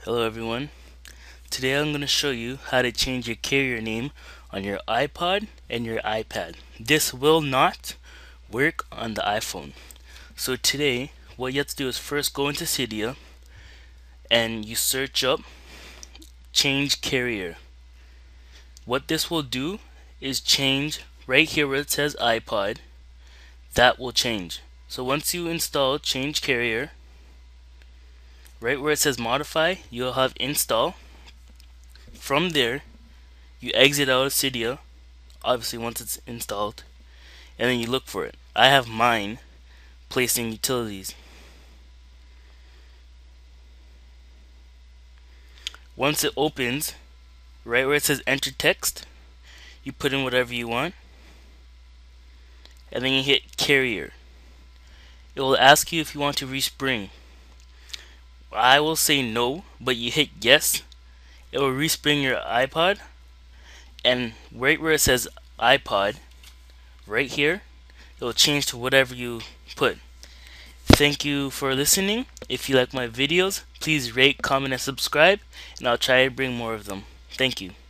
Hello everyone. Today I'm going to show you how to change your carrier name on your iPod and your iPad. This will not work on the iPhone. So today what you have to do is first go into Cydia and you search up ChangeCarrier. What this will do is change right here where it says iPod. That will change. So once you install ChangeCarrier, right where it says modify, you'll have install. From there, you exit out of Cydia, obviously once it's installed, and then you look for it. I have mine placed in utilities. Once it opens, right where it says enter text, you put in whatever you want, and then you hit carrier. It will ask you if you want to respring. I will say no, but you hit yes. It will respring your iPod, and right where it says iPod, right here, it will change to whatever you put. Thank you for listening. If you like my videos, please rate, comment, and subscribe, and I'll try to bring more of them. Thank you.